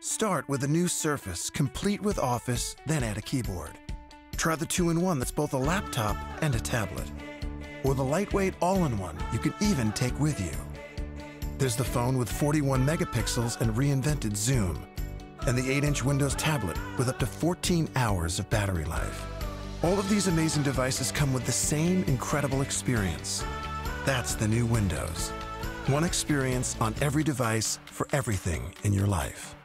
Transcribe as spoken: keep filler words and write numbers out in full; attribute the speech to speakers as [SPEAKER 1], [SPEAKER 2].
[SPEAKER 1] Start with a new Surface, complete with Office, then add a keyboard. Try the two in one that's both a laptop and a tablet. Or the lightweight all-in-one you can even take with you. There's the phone with forty-one megapixels and reinvented zoom, and the eight inch Windows tablet with up to fourteen hours of battery life. All of these amazing devices come with the same incredible experience. That's the new Windows. One experience on every device for everything in your life.